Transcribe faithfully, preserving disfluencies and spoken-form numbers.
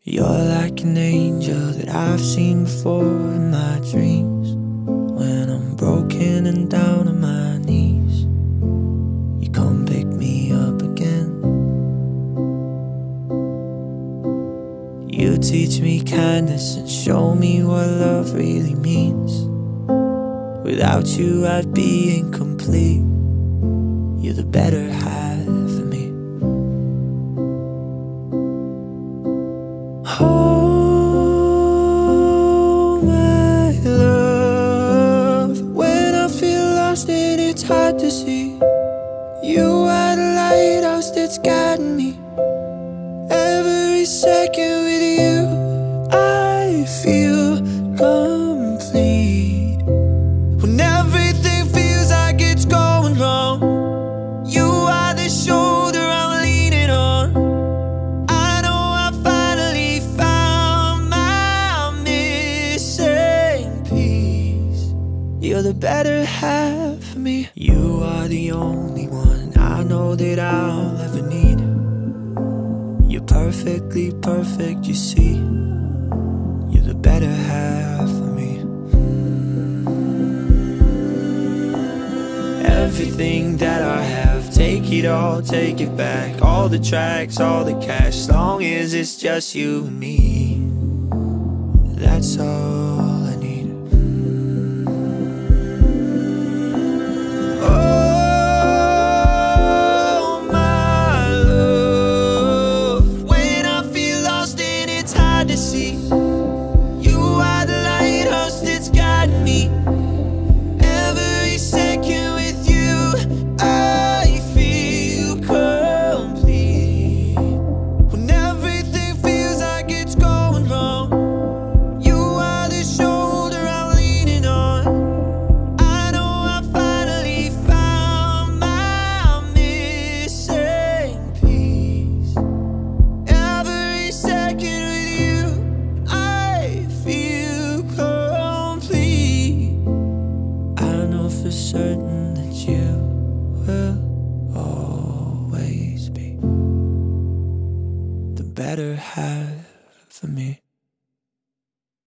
You're like an angel that I've seen before in my dreams. When I'm broken and down on my knees, you come pick me up again. You teach me kindness and show me what love really means. Without you I'd be incomplete. You're the better half of me. Oh, my love, when I feel lost and it's hard to see, you are the lighthouse that's guiding me. Every second with you, I feel complete. When everything feels like it's going wrong, you are the shoulder I'm leaning on. I know I finally found my missing piece. You're the better half of me. You are the only one I know that I'll ever need. You're perfectly perfect, you see. You're the better half of me. Everything that I have, take it all, take it back. All the tracks, all the cash, as long as it's just you and me. That's all I need. Oh, my love, when I feel lost and it's hard to see, you are the lighthouse that's guiding me. Every second with you, I feel complete. When everything feels like it's going wrong, you are the shoulder I'm leaning on. I know I finally found my missing piece. Every second with you, I feel complete. I know for certain that you will always be the better half of me.